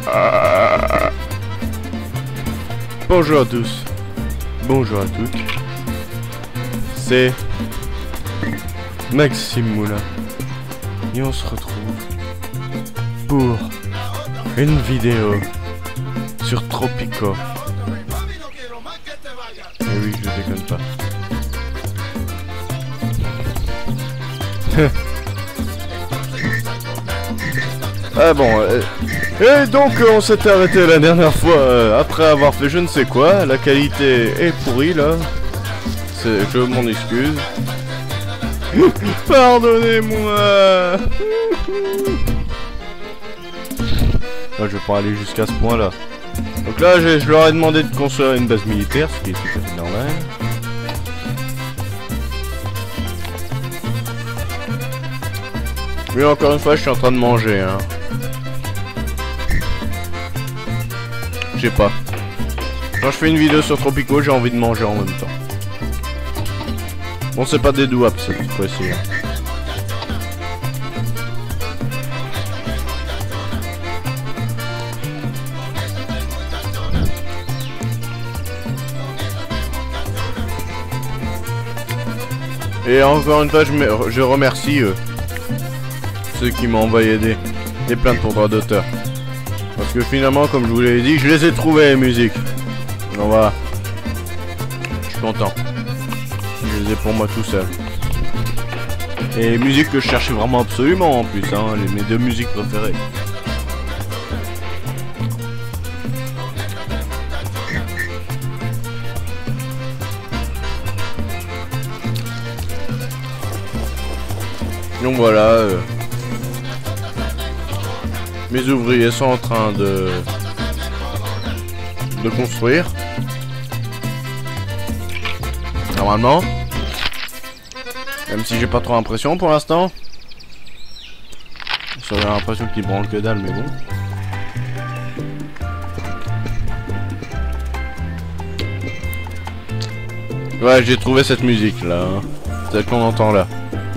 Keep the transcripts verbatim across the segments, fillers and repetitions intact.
Ah. Bonjour à tous. Bonjour à toutes. C'est Maxime Moulin. Et on se retrouve pour une vidéo sur Tropico. Et oui, je déconne pas. Ah bon, euh, et donc euh, on s'était arrêté la dernière fois euh, après avoir fait je ne sais quoi. La qualité est pourrie là. Je m'en excuse. Pardonnez-moi. Je vais pas aller jusqu'à ce point là. Donc là je, je leur ai demandé de construire une base militaire, ce qui est tout à fait normal. Mais encore une fois je suis en train de manger hein. Je sais pas. Quand je fais une vidéo sur Tropico, j'ai envie de manger en même temps. Bon, c'est pas des douaps cette fois-ci. Hein. Et encore une fois, je, me, je remercie euh, ceux qui m'ont envoyé des, des plaintes pour droit d'auteur. Parce que finalement, comme je vous l'ai dit, je les ai trouvées les musiques. Donc voilà. Je suis content. Je les ai pour moi tout seul. Et les musiques que je cherchais vraiment absolument en plus, hein, les, mes deux musiques préférées. Donc voilà. Euh, mes ouvriers sont en train de de construire. Normalement. Même si j'ai pas trop l'impression pour l'instant. J'ai l'impression qu'ils branlent que dalle, mais bon. Ouais, j'ai trouvé cette musique là. Hein. Celle qu'on entend là.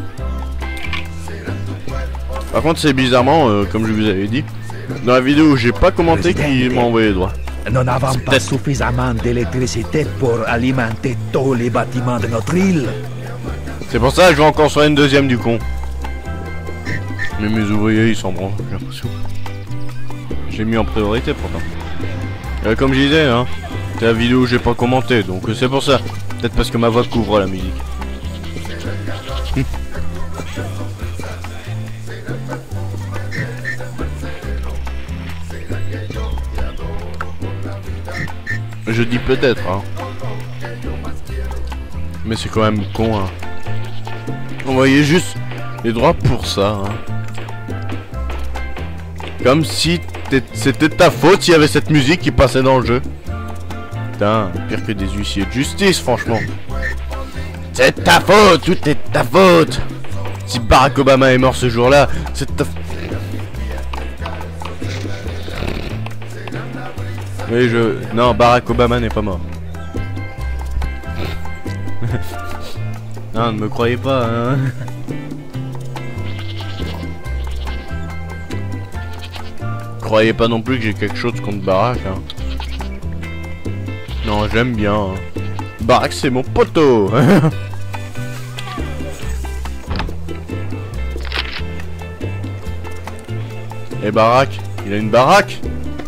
Par contre, c'est bizarrement, euh, comme je vous avais dit, dans la vidéo où j'ai pas commenté qui m'a envoyé le droit. Nous n'avons pas suffisamment d'électricité pour alimenter tous les bâtiments de notre île. C'est pour ça que je vais en construire une deuxième du con. Mais mes ouvriers ils s'en branlent, j'ai l'impression. J'ai mis en priorité pourtant. Euh, comme je disais, hein, c'est la vidéo où j'ai pas commenté, donc euh, c'est pour ça. Peut-être parce que ma voix couvre la musique. Je dis peut-être, hein. Mais c'est quand même con, hein. On voyait juste les droits pour ça, hein. Comme si c'était ta faute s'il y avait cette musique qui passait dans le jeu. Putain, pire que des huissiers de justice, franchement. C'est ta faute, tout est ta faute. Si Barack Obama est mort ce jour-là, c'est ta faute. Oui, je... Non, Barack Obama n'est pas mort. Non, ne me croyez pas, hein. Croyez pas non plus que j'ai quelque chose contre Barack, hein. Non, j'aime bien, hein. Barack, c'est mon poteau. Et Barack, il a une baraque.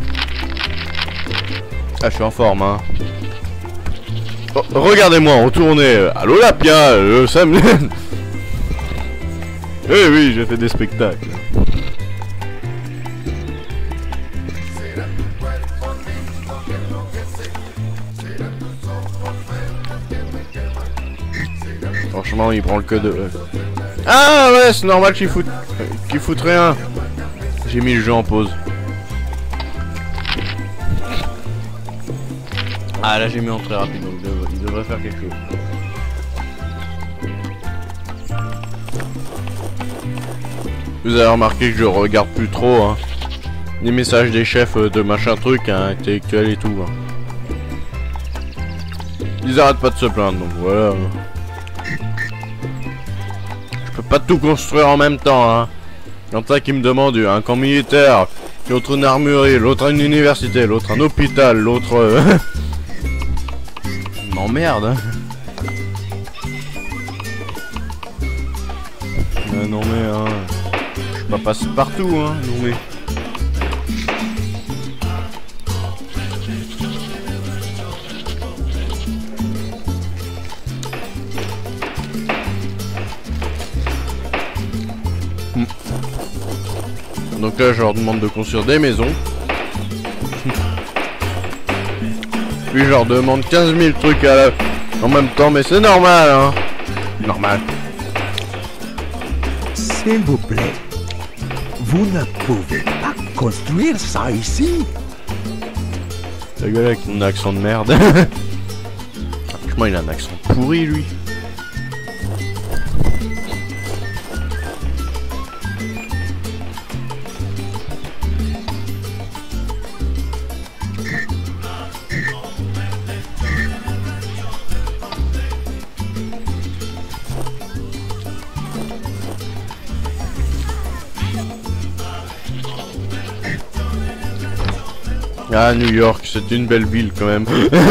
Ah, je suis en forme, hein. Oh, regardez-moi, retournez à l'Olympia, le samedi. Eh oui, j'ai fait des spectacles. Franchement, il prend le que de... Euh... Ah ouais, c'est normal qu'il fout... qu'il fout rien. J'ai mis le jeu en pause. Ah là j'ai mis en très rapide donc il devrait, il devrait faire quelque chose. Vous avez remarqué que je regarde plus trop hein, les messages des chefs de machin truc hein, intellectuel et tout. Hein. Ils arrêtent pas de se plaindre donc voilà. Je peux pas tout construire en même temps hein. Quand ça qui me demande un camp militaire, l'autre une armurerie, l'autre une université, l'autre un hôpital, l'autre... Euh... m'emmerde hein. Euh, non mais hein, je suis pas passé partout hein, non mais. Hmm. Donc là je leur demande de construire des maisons. Puis je leur demande quinze mille trucs à la... en même temps mais c'est normal hein. Normal. S'il vous plaît, vous ne pouvez pas construire ça ici. Ta gueule avec ton accent de merde. Franchement, il a un accent pourri, lui. Ah, New York, c'est une belle ville quand même.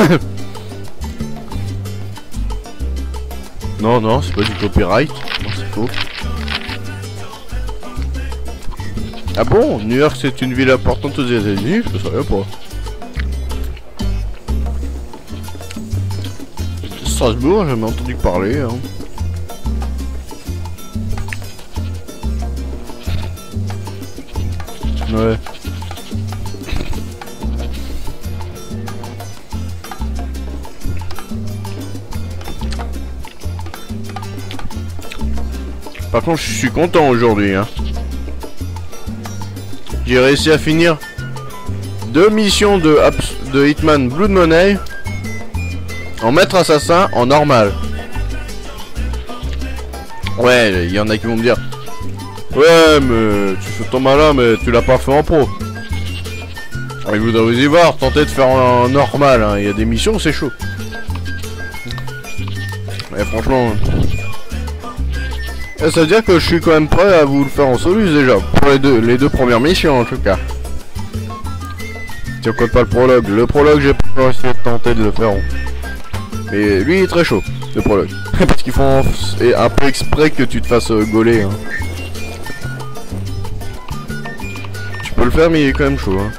Non, non, c'est pas du copyright. Non, c'est faux. Ah bon, New York, c'est une ville importante aux États-Unis? Je savais pas. Strasbourg, j'ai jamais entendu parler. Hein. Ouais. Par contre, je suis content aujourd'hui. Hein. J'ai réussi à finir deux missions de, de Hitman Blood Money en maître assassin en normal. Ouais, il y en a qui vont me dire ouais, mais tu fais ton malin, mais tu l'as pas fait en pro. Et vous devez y voir, tenter de faire en normal. Hein. Il y a des missions, c'est chaud. Mais franchement... ça veut dire que je suis quand même prêt à vous le faire en solus déjà. Pour les deux, les deux premières missions en tout cas. Si on compte pas le prologue. Le prologue, j'ai pas essayé de tenter de le faire. Mais lui il est très chaud, le prologue. Parce qu'ils font un peu exprès que tu te fasses gauler. Hein. Tu peux le faire mais il est quand même chaud. Hein.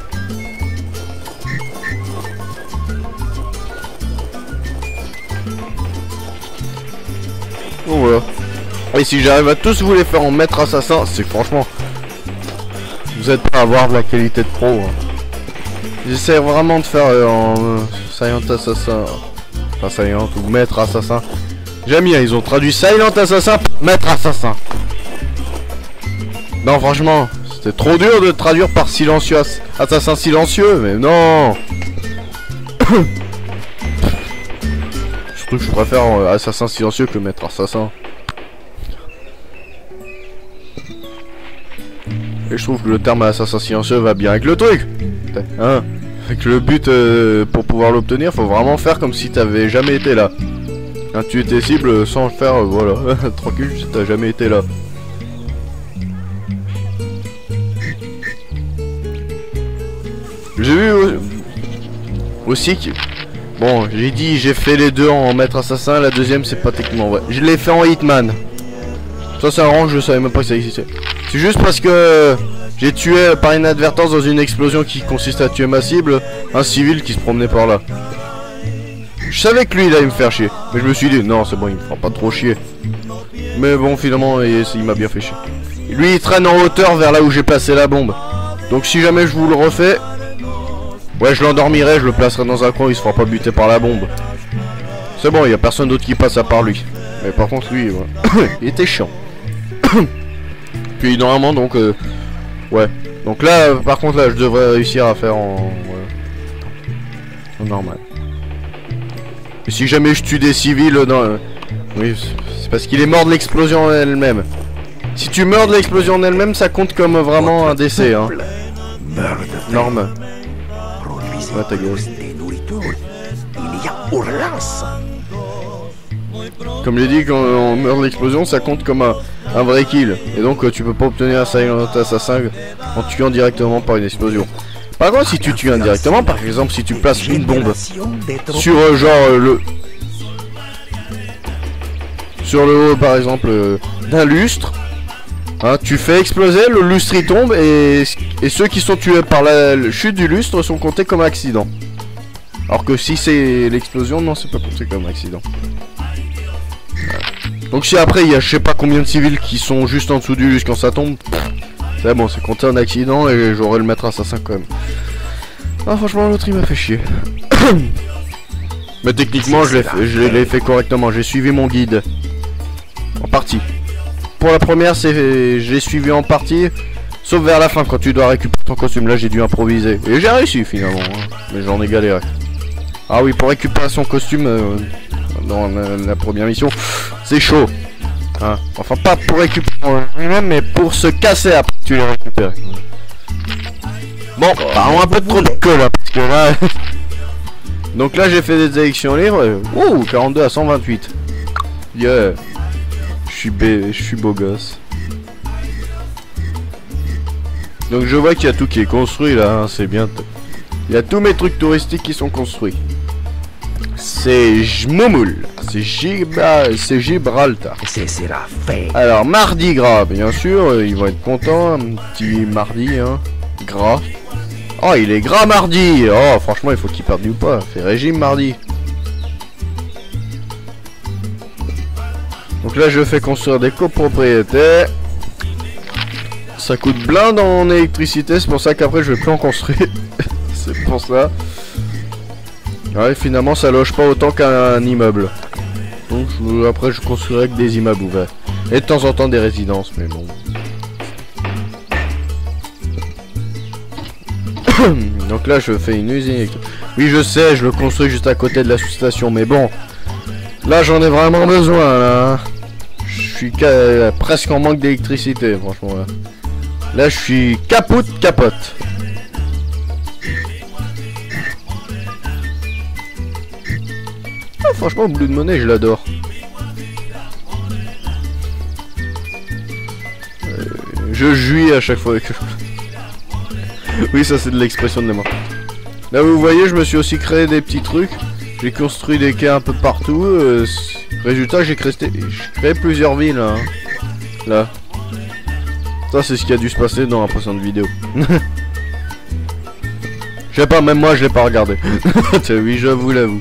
Bon voilà. Et si j'arrive à tous vous les faire en maître assassin, c'est que franchement, vous êtes pas à avoir de la qualité de pro. Hein. J'essaie vraiment de faire euh, en euh, Silent Assassin, enfin Silent ou maître assassin. J'aime bien, ils ont traduit Silent Assassin, maître assassin. Non franchement, c'était trop dur de traduire par silencieux, assassin silencieux, mais non. Surtout que je préfère euh, assassin silencieux que maître assassin. Et je trouve que le terme assassin silencieux va bien avec le truc. Hein, avec le but euh, pour pouvoir l'obtenir, faut vraiment faire comme si t'avais jamais été là. Hein, tu étais cible sans le faire, euh, voilà. Tranquille, si t'as jamais été là. J'ai vu euh, aussi que... Bon, j'ai dit j'ai fait les deux en maître assassin, la deuxième c'est pas techniquement vrai. Je l'ai fait en Hitman. Ça c'est un rang, je savais même pas que ça existait. C'est juste parce que j'ai tué par inadvertance dans une explosion qui consiste à tuer ma cible un civil qui se promenait par là. Je savais que lui il allait me faire chier, mais je me suis dit non c'est bon il me fera pas trop chier. Mais bon finalement il, il m'a bien fait chier. Lui il traîne en hauteur vers là où j'ai placé la bombe. Donc si jamais je vous le refais, ouais je l'endormirai, je le placerai dans un coin, il se fera pas buter par la bombe. C'est bon, il y a personne d'autre qui passe à part lui. Mais par contre lui, ouais. Il était chiant. Puis normalement donc euh, ouais. Donc là euh, par contre là je devrais réussir à faire en, ouais, en normal. Et si jamais je tue des civils dans euh, oui c'est parce qu'il est mort de l'explosion en elle-même. Si tu meurs de l'explosion en elle-même ça compte comme vraiment un décès hein. Norme. Ouais ta gueule. Comme j'ai dit quand on meurt de l'explosion ça compte comme un, un vrai kill. Et donc euh, tu peux pas obtenir un Silent Assassin en tuant directement par une explosion. Par contre, si tu tues indirectement, par exemple si tu places une bombe sur euh, genre euh, le sur le haut par exemple euh, d'un lustre, hein, tu fais exploser, le lustre il tombe et, et ceux qui sont tués par la, la chute du lustre sont comptés comme accident. Alors que si c'est l'explosion, non, c'est pas compté comme accident. Donc si après il y a je sais pas combien de civils qui sont juste en dessous du lustre quand ça tombe, c'est bon, c'est compté un accident et j'aurais le maître assassin quand même. Ah franchement l'autre il m'a fait chier. Mais techniquement je l'ai fait, je l'ai fait correctement, j'ai suivi mon guide. En partie. Pour la première c'est j'ai suivi en partie, sauf vers la fin quand tu dois récupérer ton costume, là j'ai dû improviser. Et j'ai réussi finalement, hein. Mais j'en ai galéré. Ah oui, pour récupérer son costume euh, dans la, la première mission, c'est chaud. Hein. Enfin pas pour récupérer lui-même, mais pour se casser après tu les récupères. Bon, parlons un peu de trop de queue là, parce que là... Donc là j'ai fait des élections libres. Ouh, quarante-deux à cent vingt-huit. Yeah. Je suis bé... je suis beau gosse. Donc je vois qu'il y a tout qui est construit là, hein, c'est bien. Il y a tous mes trucs touristiques qui sont construits. C'est Jmoumoul, c'est Giba... c'est Gibraltar. Alors Mardi Gras, bien sûr, euh, ils vont être contents, un petit mardi, hein, gras. Oh, il est gras mardi. Oh, franchement, il faut qu'il perde du poids. Fait régime mardi. Donc là, je fais construire des copropriétés. Ça coûte blinde en électricité, c'est pour ça qu'après, je vais plus en construire. C'est pour ça. Ouais, finalement, ça loge pas autant qu'un immeuble. Donc je, après, je construirai que des immeubles ouverts. Et de temps en temps, des résidences, mais bon. Donc là je fais une usine. Oui je sais, je le construis juste à côté de la sous-station, mais bon, là j'en ai vraiment besoin là. Je suis presque en manque d'électricité franchement là. Là je suis capote capote. Ah, franchement Blood Money je l'adore. euh, Je jouis à chaque fois que je... Oui, ça c'est de l'expression de la mort. Là vous voyez, je me suis aussi créé des petits trucs. J'ai construit des quais un peu partout. Euh, résultat, j'ai créé, créé plusieurs villes. Hein. Là. Ça c'est ce qui a dû se passer dans la précédente vidéo. Je sais pas, même moi je l'ai pas regardé. Oui, j'avoue, l'avoue.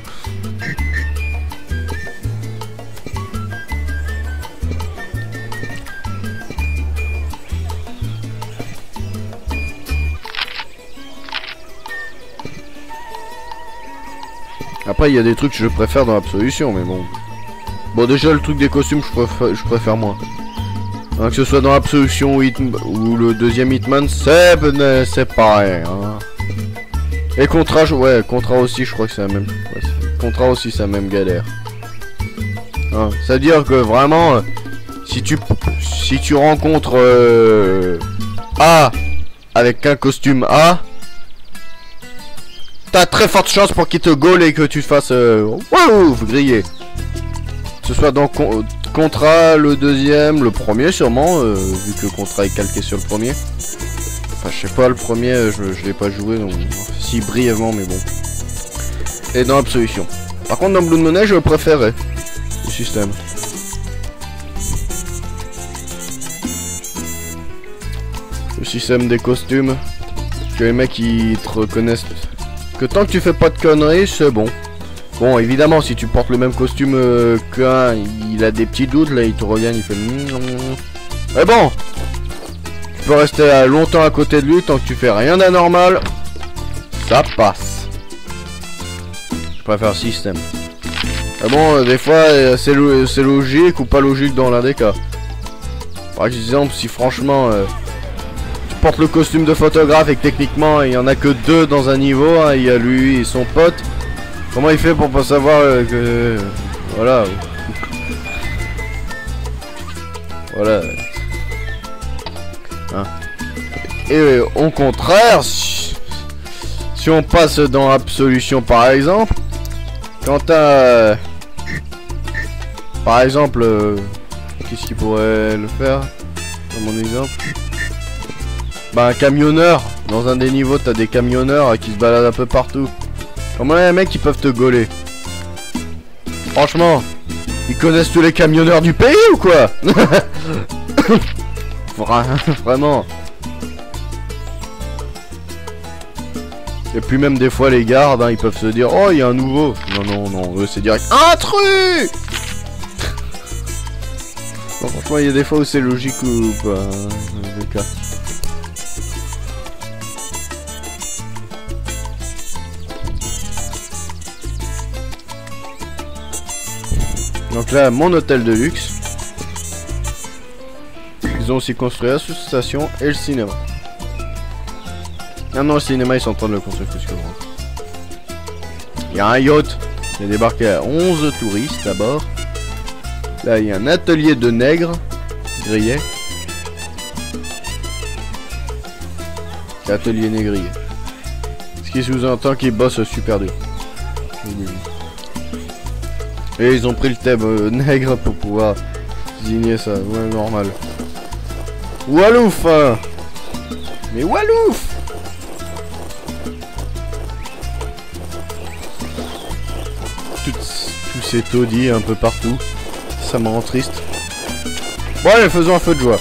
Après il y a des trucs que je préfère dans l'absolution, mais bon. Bon déjà le truc des costumes je préfère, je préfère moins. Hein, que ce soit dans l'absolution ou, ou le deuxième Hitman, c'est c'est pareil. Hein. Et Contra, ouais, Contra aussi je crois que c'est la même. Ouais, Contra aussi c'est la même galère. Hein, c'est à dire que vraiment, si tu si tu rencontres euh, A avec un costume A, t'as très forte chance pour qu'il te gaule et que tu te fasses euh, waouh, griller. Que ce soit dans con Contra, le deuxième, le premier sûrement, euh, vu que le Contra est calqué sur le premier. Enfin je sais pas, le premier je, je l'ai pas joué, donc si brièvement mais bon. Et dans Absolution. Par contre dans Blood Money je préférais le système. Le système des costumes. Que les mecs ils te reconnaissent. Que tant que tu fais pas de conneries, c'est bon. Bon, évidemment, si tu portes le même costume euh, qu'un, il a des petits doutes, là, il te regarde, il fait... Mais bon, tu peux rester à longtemps à côté de lui, tant que tu fais rien d'anormal, ça passe. Je préfère système. Mais bon, euh, des fois, euh, c'est lo logique ou pas logique dans l'un des cas. Par exemple, si franchement... Euh, porte le costume de photographe et que techniquement il y en a que deux dans un niveau, hein, il y a lui et son pote. Comment il fait pour pas savoir euh, que... Voilà. Voilà. Hein. Et euh, au contraire, si... si on passe dans Absolution par exemple, quand t'as... Euh... Par exemple... Euh... Qu'est-ce qui pourrait le faire dans mon exemple? Bah un camionneur. Dans un des niveaux t'as des camionneurs qui se baladent un peu partout. Comment les mecs qui peuvent te gauler? Franchement, ils connaissent tous les camionneurs du pays ou quoi? Vraiment. Et puis même des fois les gardes, hein, ils peuvent se dire oh il y a un nouveau. Non non non, eux c'est direct intrus. Bon, franchement il y a des fois où c'est logique ou pas, hein, dans le cas. Donc là mon hôtel de luxe. Ils ont aussi construit l'association et le cinéma. Ah non, le cinéma, ils sont en train de le construire plus que moi. Il y a un yacht qui a débarqué à onze touristes à bord. Là, il y a un atelier de nègres grillés. Atelier négrier. Ce qui sous-entend qu'ils bossent super dur. Et ils ont pris le thème euh, nègre pour pouvoir désigner ça. Ouais, normal. Walouf hein. Mais Walouf. Tous ces taudis un peu partout. Ça me rend triste. Bon allez, faisons un feu de joie.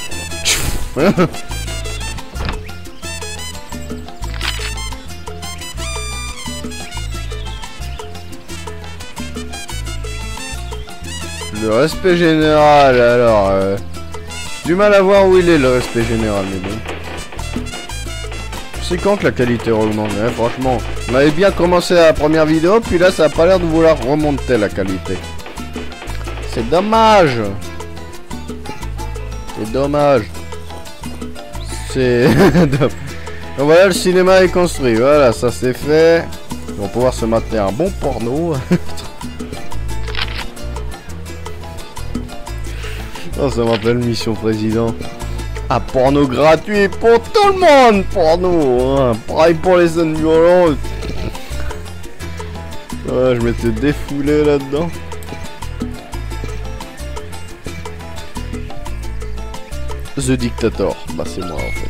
Le respect général, alors... Euh, du mal à voir où il est le respect général, mais bon. C'est quand que la qualité augmente, hein, franchement. On avait bien commencé la première vidéo, puis là ça a pas l'air de vouloir remonter la qualité. C'est dommage. C'est dommage. C'est... Donc voilà, le cinéma est construit, voilà, ça c'est fait. On va pouvoir se mater un bon porno. Oh, ça m'appelle Mission Président. Ah, porno gratuit pour tout le monde, porno, hein. Pareil pour les zones violentes. Ouais, je m'étais défoulé là-dedans. The Dictator, bah c'est moi en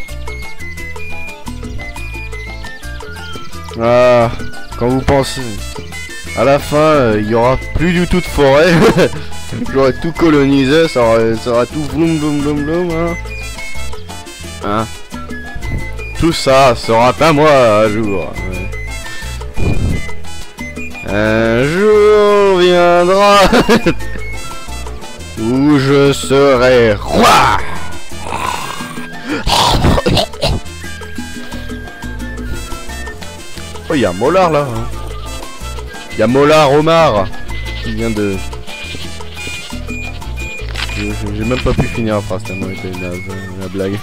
fait. Ah, quand vous pensez, à la fin, euh, il y aura plus du tout de forêt. J'aurais tout colonisé, ça aurait, ça aurait tout bloum bloum bloum bloum, hein. Hein. Tout ça sera à moi un jour. Ouais. Un jour viendra où je serai roi. Oh, il y a Mollard là. Il hein. y a Mollard Omar qui vient de... J'ai même pas pu finir la phrase tellement était la, la blague.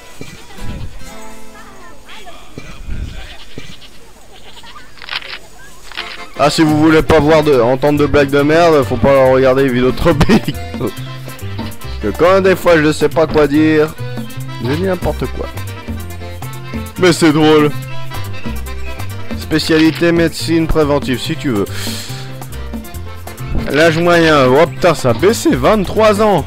Ah, si vous voulez pas voir de entendre de blagues de merde, faut pas regarder les vidéos tropiques. Parce que quand des fois je sais pas quoi dire, je dis n'importe quoi. Mais c'est drôle. Spécialité médecine préventive si tu veux. L'âge moyen, oh putain ça a baissé, vingt-trois ans.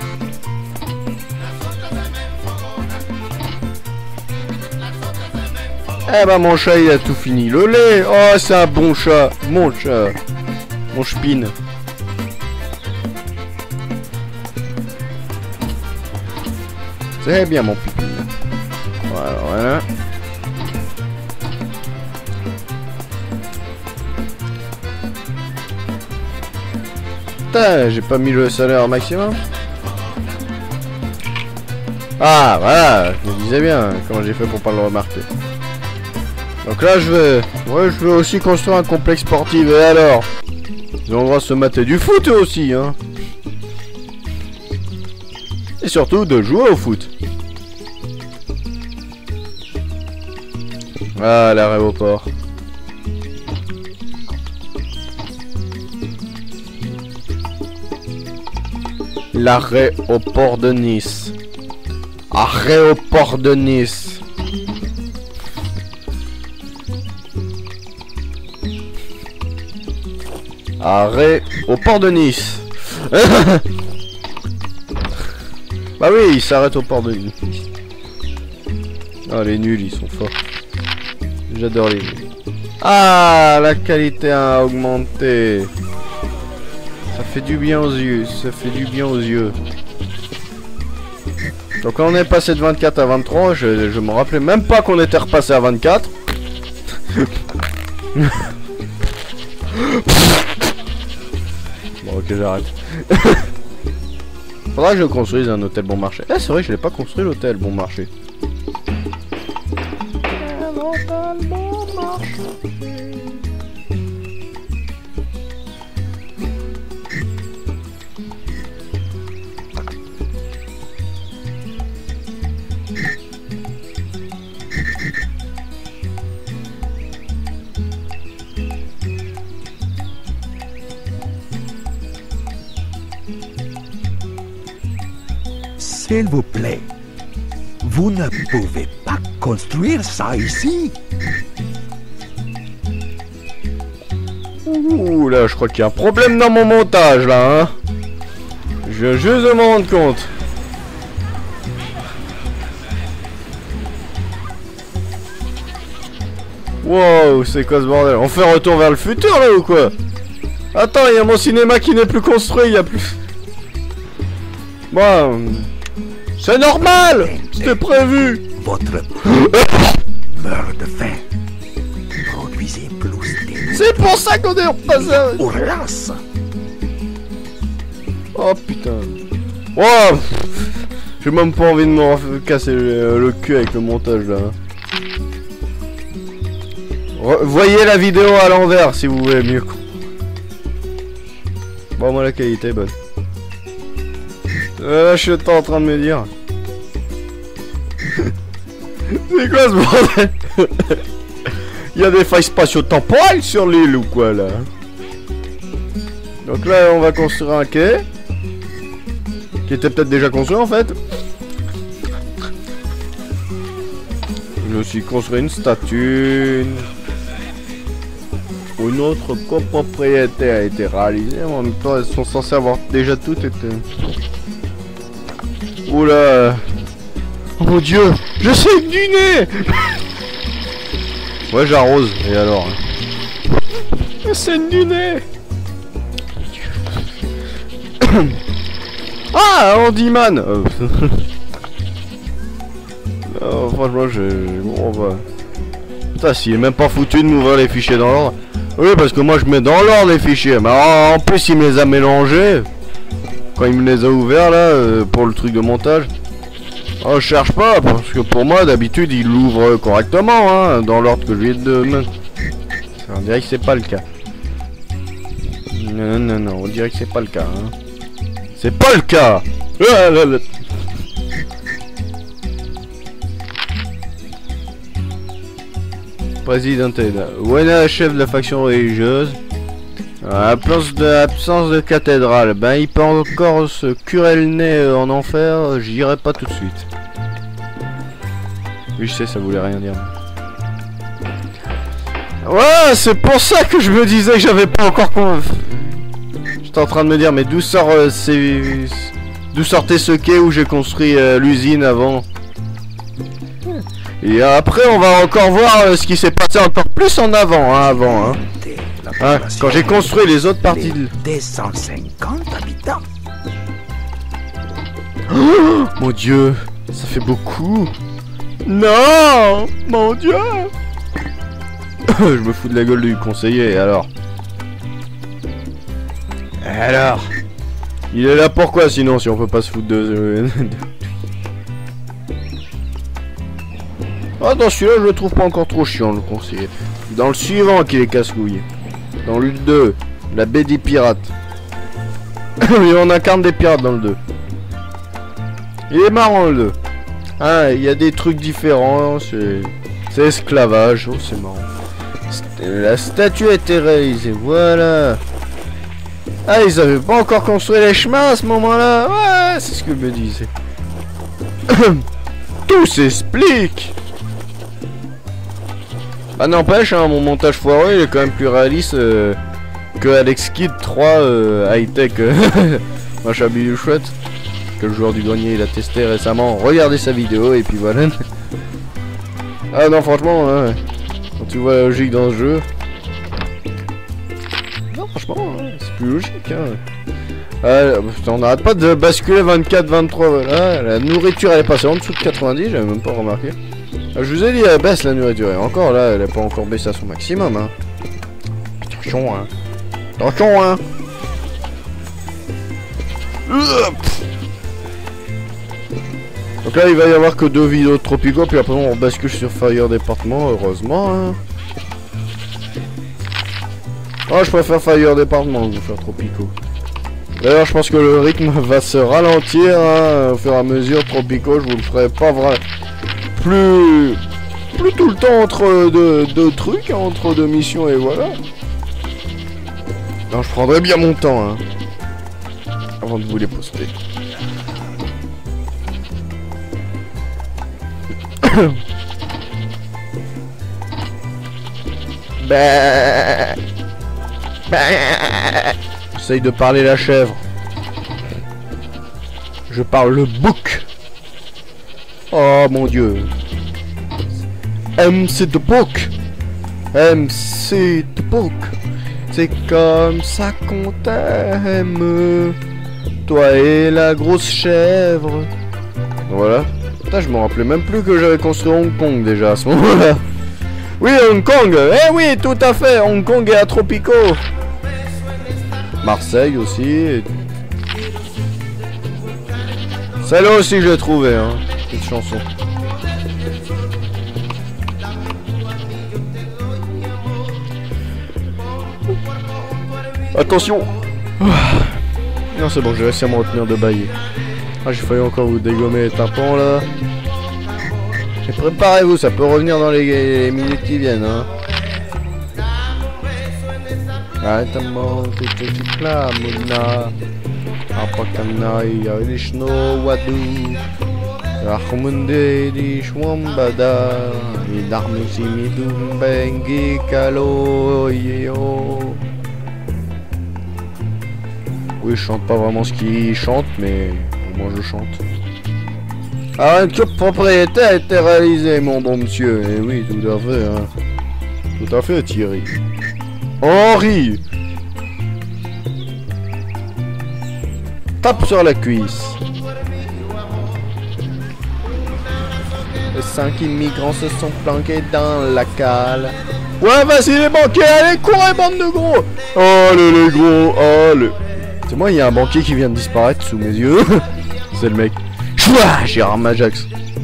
Eh bah mon chat il a tout fini, le lait. Oh c'est un bon chat, mon chat. Mon chpine. C'est bien mon pupille. Voilà, voilà. Putain, j'ai pas mis le salaire maximum. Ah, voilà, je me disais bien comment j'ai fait pour pas le remarquer. Donc là, je vais... Ouais, je vais aussi construire un complexe sportif. Et alors? Ils ont le droit de se mater du foot aussi, hein. Et surtout de jouer au foot. Ah, l'aéroport. L'arrêt au port de Nice. Arrêt au port de Nice. Arrêt au port de Nice. Bah oui, il s'arrête au port de Nice. Ah, les nuls, ils sont forts. J'adore les nuls. Ah, la qualité a augmenté. Ça fait du bien aux yeux, ça fait du bien aux yeux. Donc quand on est passé de vingt-quatre à vingt-trois, je, je me rappelais même pas qu'on était repassé à vingt-quatre. Bon ok, j'arrête. Faudra que je construise un hôtel bon marché. Eh, c'est vrai que je l'ai pas construit l'hôtel bon marché. L'hôtel bon marché. S'il vous plaît, vous ne pouvez pas construire ça ici. Ouh là, je crois qu'il y a un problème dans mon montage là, hein. Je viens juste de m'en rendre compte. Wow, c'est quoi ce bordel? On fait retour vers le futur là ou quoi? Attends, il y a mon cinéma qui n'est plus construit, il y a plus... Bon... C'est normal! C'était prévu! Votre meurt de faim. Produisez plus d'énergie. C'est pour ça qu'on est repassé! Ourlas! Oh putain. Wow. J'ai même pas envie de me casser le, le cul avec le montage là. Re voyez la vidéo à l'envers si vous voulez mieux. Bon, moi la qualité est bonne. Euh, je suis en train de me dire. C'est quoi ce bordel? Il y a des failles spatio-temporelles sur l'île ou quoi là? Donc là on va construire un quai. Qui était peut-être déjà construit en fait. Je me suis construit une statue. Une autre copropriété a été réalisée. En même temps elles sont censées avoir déjà toutes été... Oula. Oh mon dieu, je saigne du nez. Ouais, j'arrose, et alors? Je saigne du nez. Ah, Handyman. euh... oh, franchement, je... Bon, on va... Putain, s'il est même pas foutu de m'ouvrir les fichiers dans l'ordre. Oui, parce que moi, je mets dans l'ordre les fichiers. Mais en, en plus, il me les a mélangés. Quand il me les a ouverts, là, euh, pour le truc de montage. Oh, je cherche pas, parce que pour moi, d'habitude, il l'ouvre correctement, hein, dans l'ordre que je lui ai donné. On dirait que c'est pas le cas. Non, non, non, on dirait que c'est pas le cas, hein. C'est pas le cas. Ah, là, là. Président Wena, chef de la faction religieuse. Absence de, absence de cathédrale. Ben, il peut encore se curer le nez en enfer. J'irai pas tout de suite. Oui, je sais, ça voulait rien dire. Ouais, c'est pour ça que je me disais que j'avais pas encore... J'étais en train de me dire, mais d'où sort euh, ces... D'où sortait ce quai où j'ai construit euh, l'usine avant? Et après, on va encore voir euh, ce qui s'est passé encore plus en avant, hein, avant, hein. Hein, quand j'ai construit les autres parties de... deux cent cinquante habitants. Oh, mon dieu, ça fait beaucoup. Non, mon dieu. Je me fous de la gueule du conseiller, alors. Alors, il est là pourquoi sinon, si on peut pas se foutre de... Ah, dans celui-là, je le trouve pas encore trop chiant, le conseiller. Dans le suivant, qu'il est casse-couille. Dans le deux, la baie des pirates. Et on incarne des pirates dans le deux. Il est marrant le deux. Ah, il y a des trucs différents, c'est... C'est esclavage, oh c'est marrant. La statue a été réalisée, voilà. Ah, ils avaient pas encore construit les chemins à ce moment-là. Ouais, c'est ce que je me disais. Tout s'explique. Bah n'empêche, hein, mon montage foireux, il est quand même plus réaliste euh, que Alex Kidd trois euh, high-tech. Euh, machin bidule chouette. que le joueur du grenier il a testé récemment. Regardez sa vidéo et puis voilà. Ah non franchement, hein, quand tu vois la logique dans ce jeu, non franchement, hein, c'est plus logique. Hein. Ah, putain, on n'arrête pas de basculer vingt-quatre vingt-trois, voilà. La nourriture elle est passée en dessous de quatre-vingt-dix, j'avais même pas remarqué. Ah, je vous ai dit, elle baisse la nourriture, et encore là, elle a pas encore baissé à son maximum. Hein. Attention, hein. Attention, hein. Donc là, il va y avoir que deux vidéos de Tropico, puis après on bascule sur Fire Department, heureusement. Hein. Oh, je préfère Fire Department que faire Tropico. D'ailleurs, je pense que le rythme va se ralentir hein, au fur et à mesure. Tropico, je vous le ferai pas vrai. Plus... Plus tout le temps entre deux, deux trucs, hein, entre deux missions et voilà. Non, je prendrai bien mon temps, hein. Avant de vous les poster. Bah... Bah... J'essaye de parler la chèvre. Je parle le bouc. Oh mon dieu. M c'est the book. M c'est the book. C'est comme ça qu'on t'aime. Toi et la grosse chèvre. Voilà. Putain, je me rappelais même plus que j'avais construit Hong Kong déjà à ce moment-là. Oui, Hong Kong. Eh oui, tout à fait. Hong Kong et à Tropico. Marseille aussi. Celle-là aussi j'ai trouvé, hein. Cette chanson. Attention. Non c'est bon, j'ai réussi à me retenir de bailler. Ah, j'ai failli encore vous dégommer les tympans là. Et préparez-vous, ça peut revenir dans les, les minutes qui viennent, hein. Attends, tu te clamona. Apakanai, Arishno, Wadu. Rahmunde, di Shwambada. Idarmusimi, Dumbengi, Kalo, Yeo. Oui, je chante pas vraiment ce qu'il chante, mais au moins je chante. Ah, une cure propriété a été réalisée, mon bon monsieur. Et oui, tout à fait, hein. Tout à fait, Thierry. Henri. Tape sur la cuisse. Les cinq immigrants se sont planqués dans la cale. Ouais, vas-y les banquiers, allez, courez, bande de gros. Oh, les, les gros, oh, le... C'est moi, il y a un banquier qui vient de disparaître sous mes yeux. C'est le mec. Chouah, Gérard Majax.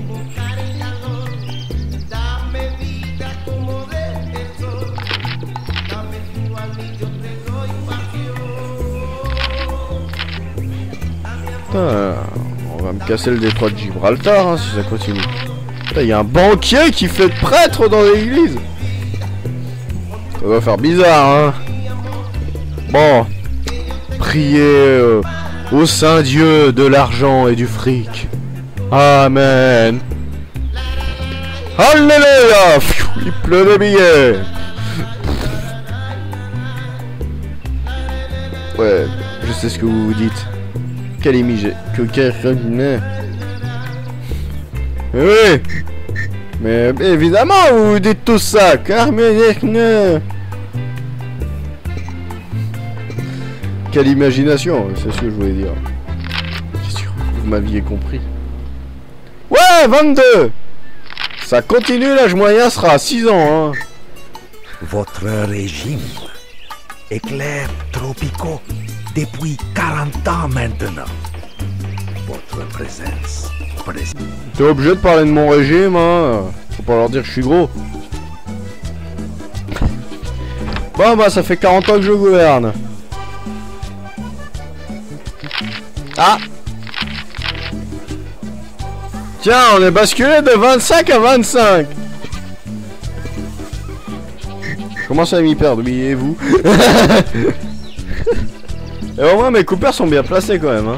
Putain, on va me casser le détroit de Gibraltar hein, si ça continue. Putain, il y a un banquier qui fait de prêtre dans l'église. Ça va faire bizarre, hein. Bon. Priez euh, au Saint-Dieu de l'argent et du fric. Amen. Alléluia. Il pleut des billets. Ouais, je sais ce que vous vous dites. Quelle image que quelqu'un. Oui. Mais évidemment vous vous dites tout ça, car quelle imagination, c'est ce que je voulais dire. C'est sûr, vous m'aviez compris. Ouais, vingt-deux. Ça continue, l'âge moyen sera à six ans, hein. Votre régime éclaire Tropico depuis quarante ans maintenant. Votre présence... Prés... T'es obligé de parler de mon régime, hein. Faut pas leur dire que je suis gros. Bon, bah, ça fait quarante ans que je gouverne. Ah! Tiens, on est basculé de vingt-cinq à vingt-cinq. Je commence à m'y perdre, oubliez-vous. Et au moins mes coupeurs sont bien placés quand même, hein.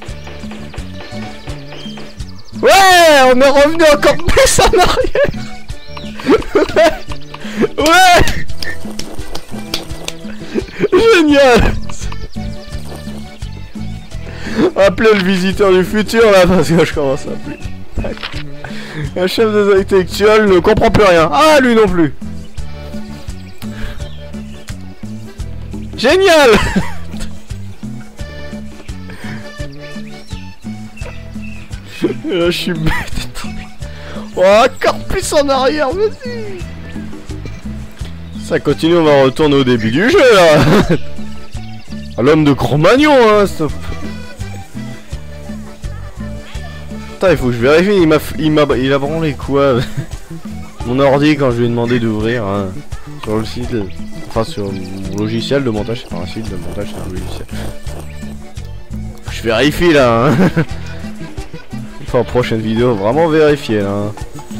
Ouais, on est revenu encore plus en arrière. Ouais, ouais. Génial. Oh Appelez le visiteur du futur là parce que je commence à plus. Un chef des intellectuels ne comprend plus rien. Ah, lui non plus. Génial. Là, je suis bête. Oh, encore plus en arrière, vas-y. Ça continue, on va retourner au début du jeu là. À l'homme de Cro-Magnon, hein, stop. Putain, il faut que je vérifie, il m'a il m'a il a branlé quoi. Mon ordi quand je lui ai demandé d'ouvrir hein, sur le site, enfin sur mon logiciel de montage, c'est pas un site de montage, c'est un logiciel. Faut que je vérifie là. Hein. Enfin, prochaine vidéo, vraiment vérifier là. Hein.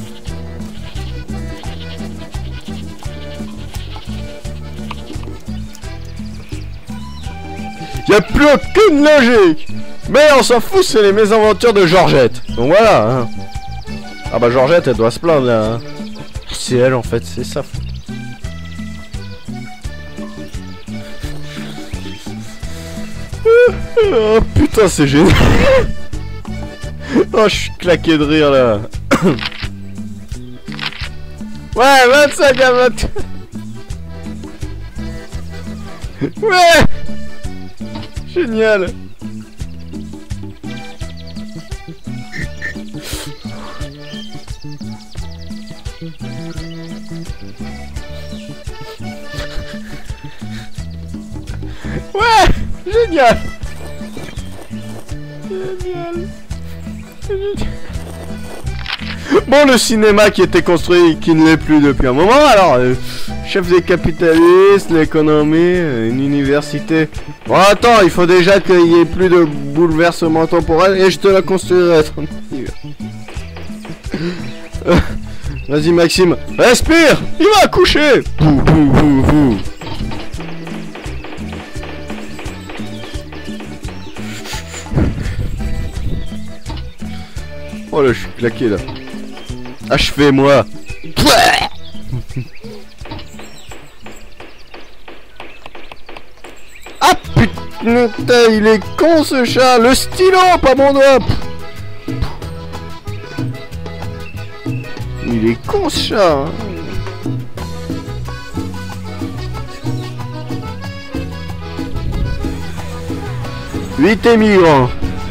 Y'a plus aucune logique. Mais on s'en fout, c'est les mésaventures de Georgette. Donc voilà hein. Ah bah Georgette elle doit se plaindre là hein. C'est elle en fait, c'est sa faute. Oh putain c'est génial. Oh je suis claqué de rire là. Ouais vingt-cinq à vingt. Ouais. Génial. Ouais, génial. Génial. Génial. Bon, le cinéma qui était construit, qui ne l'est plus depuis un moment, alors, euh, chef des capitalistes, l'économie, euh, une université. Bon, attends, il faut déjà qu'il y ait plus de bouleversement temporel et je te la construirai. euh, Vas-y, Maxime, respire, il va accoucher. Bouh, bouh, bouh, bouh. Oh là, je suis claqué là. Achevez-moi. Ah putain, il est con ce chat. Le stylo, pas mon doigt. Il est con ce chat. Hein. Huit émigrants.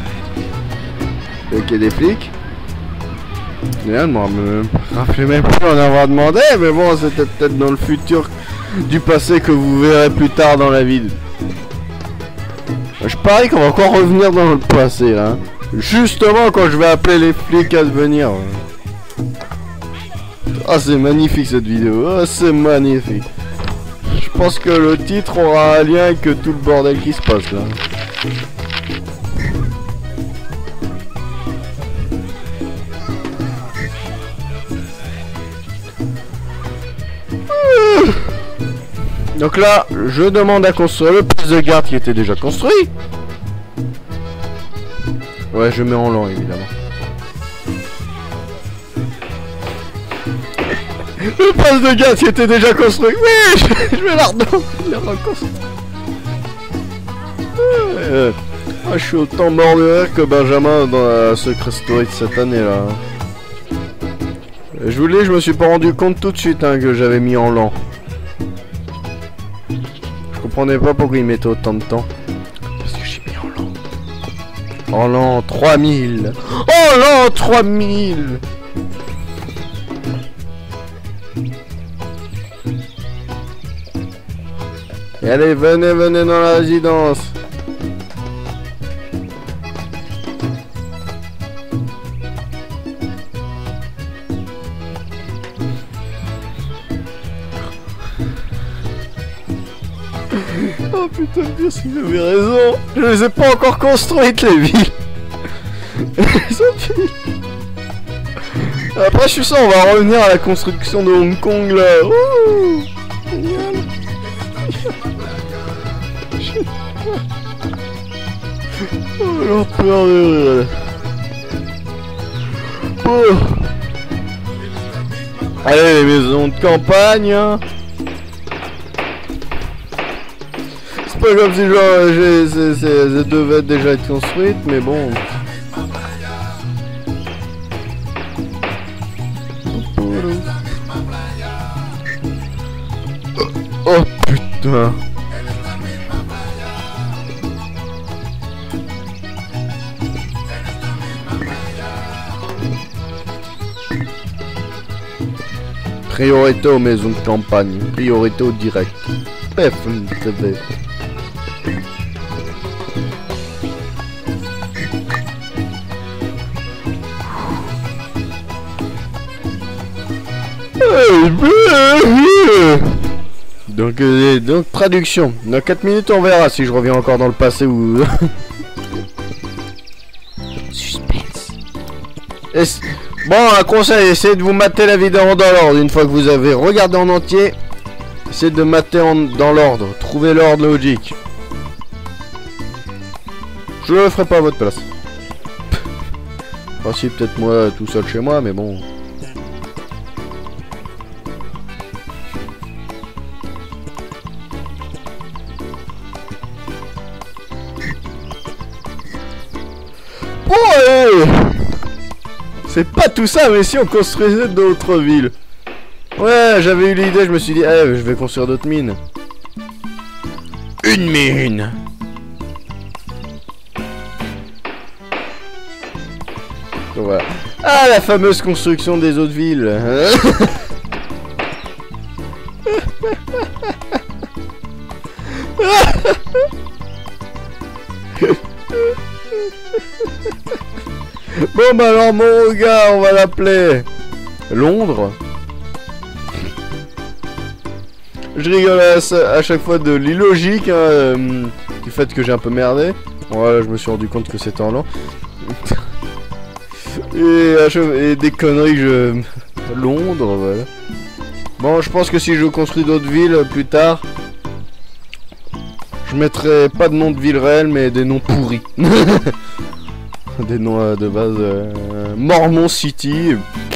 Ok, des flics. Bien, moi, me rappelez même plus en avoir demandé, mais bon, c'était peut-être dans le futur du passé que vous verrez plus tard dans la vie. Je parie qu'on va encore revenir dans le passé, là. Justement, quand je vais appeler les flics à venir. Ah, c'est magnifique cette vidéo. Ah, c'est magnifique. Je pense que le titre aura un lien avec tout le bordel qui se passe, là. Donc là, je demande à construire le poste de garde qui était déjà construit. Ouais, je mets en lent, évidemment. Le poste de garde qui était déjà construit. Oui, je, je vais la reconstruire. Euh, ah, je suis autant mort de rire que Benjamin dans la Secret Story de cette année-là. Je vous le dis, je me suis pas rendu compte tout de suite hein, que j'avais mis en lent. Je comprenais pas pourquoi il mettait autant de temps. Parce que j'ai mis en lent. En lent trois mille. En lent trois mille. Et allez, venez, venez dans la résidence. Oh putain de Dieu, il avait raison. Je les ai pas encore construites les villes. Après je suis sûr on va revenir à la construction de Hong Kong là. Ouh, génial. Oh l'empereur de rire. Oh. Allez les maisons de campagne hein. pas comme si genre j'ai, c'est, c'est, ça devait déjà être construite, mais bon. Oh putain. Priorité aux maisons de campagne, priorité au direct. P F M T V. Donc, euh, donc traduction. Dans quatre minutes on verra si je reviens encore dans le passé ou... Suspense. Bon, un conseil, essayez de vous mater la vidéo dans l'ordre. Une fois que vous avez regardé en entier, essayez de mater en, dans l'ordre. Trouvez l'ordre logique. Je le ferai pas à votre place. Enfin si, peut-être moi tout seul chez moi, mais bon... Ouais, c'est pas tout ça, mais si on construisait d'autres villes. Ouais, j'avais eu l'idée, je me suis dit, eh, je vais construire d'autres mines. Une mine. Donc, voilà. Ah, la fameuse construction des autres villes. Bon bah alors mon gars, on va l'appeler Londres. Je rigole à, à chaque fois de l'illogique hein, euh, du fait que j'ai un peu merdé. Voilà, je me suis rendu compte que c'était en lent. et, à chaque, et des conneries, je... Londres, voilà. Bon, je pense que si je construis d'autres villes plus tard, je mettrai pas de nom de ville réelle, mais des noms pourris. Des noms euh, de base euh, Mormon City,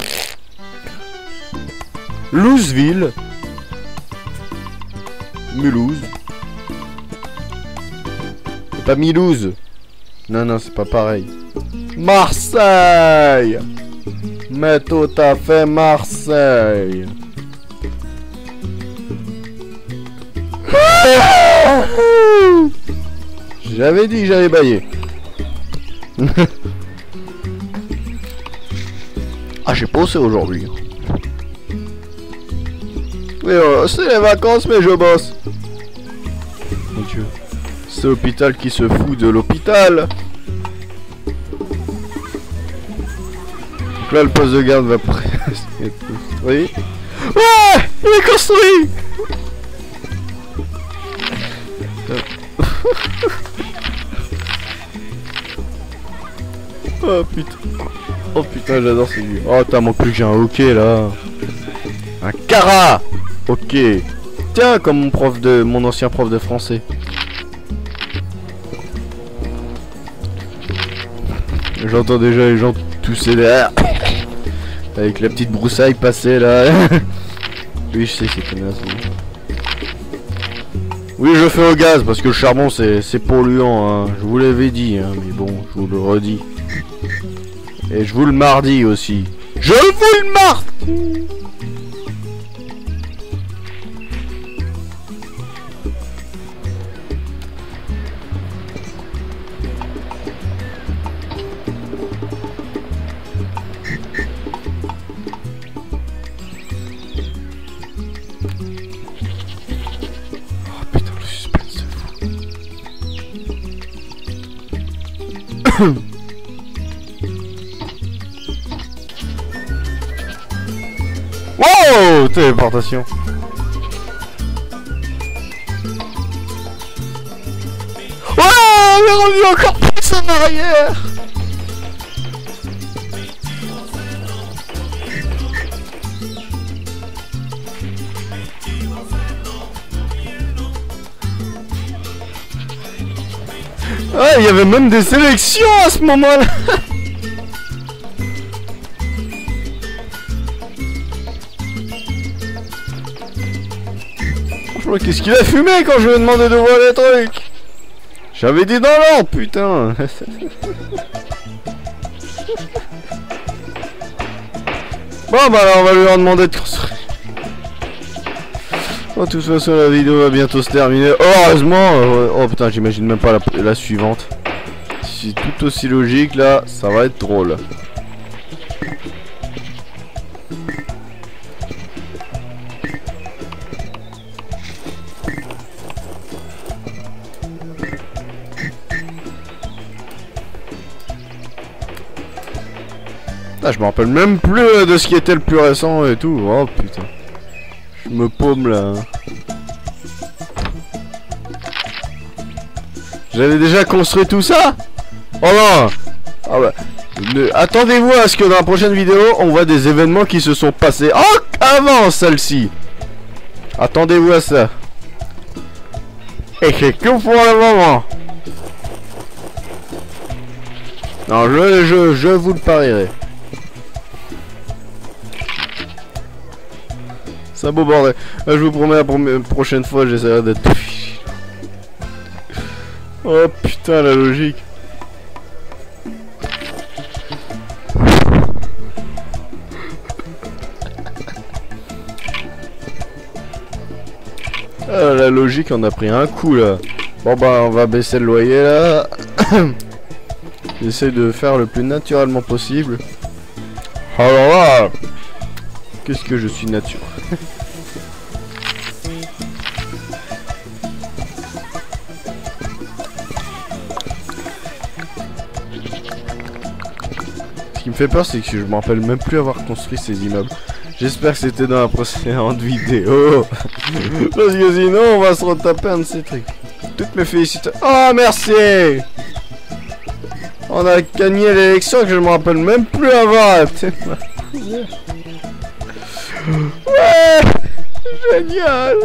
Louseville, Mulhouse, c'est pas Milouz, non non c'est pas pareil, Marseille, mais tout à fait Marseille. J'avais dit que j'allais bailler. Ah, j'ai bossé aujourd'hui. Oui, euh, c'est les vacances, mais je bosse. Mon Dieu. C'est l'hôpital qui se fout de l'hôpital. Donc là, le poste de garde va presque être construit. Ouais, il est construit. Oh putain. Oh putain, j'adore ce jeu. Oh, t'as manque plus que j'ai un hockey là. Un cara. Ok. Tiens, comme mon prof de mon ancien prof de français. J'entends déjà les gens tousser derrière. Avec la petite broussaille passée là. Oui, je sais, c'est connasse. Oui, je fais au gaz parce que le charbon c'est polluant. Hein. Je vous l'avais dit, hein, mais bon, je vous le redis. Et je vous le mardi aussi. Je vous le mardi. Oh putain, le suspense c'est fou. Wow, téléportation. Ouais, on est revenu encore plus en arrière. Ouais, il y avait même des sélections à ce moment-là. Franchement, qu'est-ce qu'il a fumé quand je lui ai demandé de voir les trucs? J'avais dit dans l'ordre, putain. Bon bah là on va lui en demander de construire. Oh, de toute façon la vidéo va bientôt se terminer. Heureusement euh, oh putain j'imagine même pas la, la suivante. Si tout aussi logique là, ça va être drôle. Ah, je me rappelle même plus de ce qui était le plus récent et tout. Oh putain. Je me paume là. J'avais déjà construit tout ça? Oh non. Ah bah. Ne... Attendez-vous à ce que dans la prochaine vidéo, on voit des événements qui se sont passés oh, avant celle-ci. Attendez-vous à ça. Et c'est tout pour le moment. Non, je, je, je vous le parierai. C'est un beau bordel. Je vous promets, la prochaine fois, j'essaierai d'être... Oh putain, la logique. Ah, la logique, on a pris un coup, là. Bon, bah, on va baisser le loyer, là. J'essaie de faire le plus naturellement possible. Alors là... Qu'est-ce que je suis nature. Ce qui me fait peur, c'est que je me rappelle même plus avoir construit ces immeubles. J'espère que c'était dans la précédente vidéo. Parce que sinon, on va se retaper un de ces trucs. Toutes mes félicitations. Oh, merci. On a gagné l'élection que je me rappelle même plus avoir. Ouais, génial.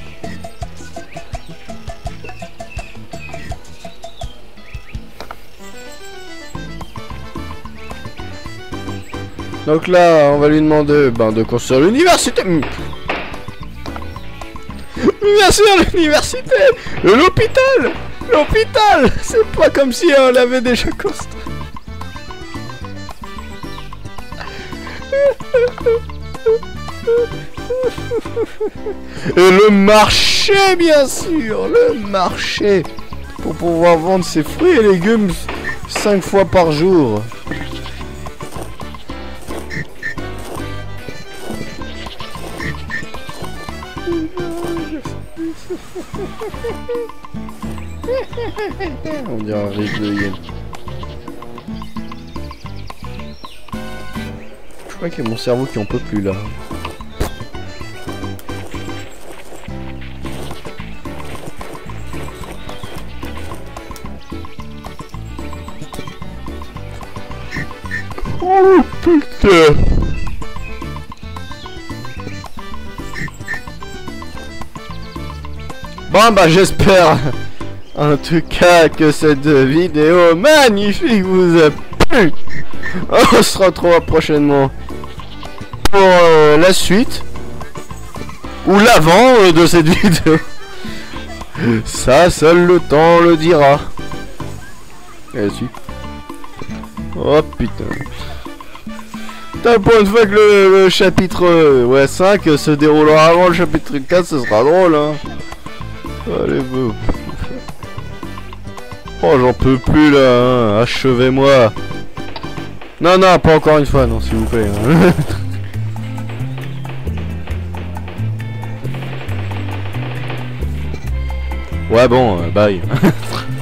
Donc là, on va lui demander ben, de construire l'université. Bien sûr, l'université. L'hôpital. L'hôpital. C'est pas comme si on l'avait déjà construit. Et le marché, bien sûr, le marché, pour pouvoir vendre ses fruits et légumes cinq fois par jour. On dirait un riche de hyène. Je crois qu'il y a mon cerveau qui en peut plus là. Oh putain. Bon bah j'espère en tout cas que cette vidéo magnifique vous a plu. On se retrouvera prochainement pour euh, la suite ou l'avant euh, de cette vidéo. Ça seul le temps le dira. Et si. Oh putain. T'as pour une fois que le, le chapitre euh, ouais, cinq se déroulera avant le chapitre quatre, ce sera drôle hein. Allez vous. Oh j'en peux plus là hein. Achevez-moi. Non non pas encore une fois non s'il vous plaît hein. Ouais bon euh, bye.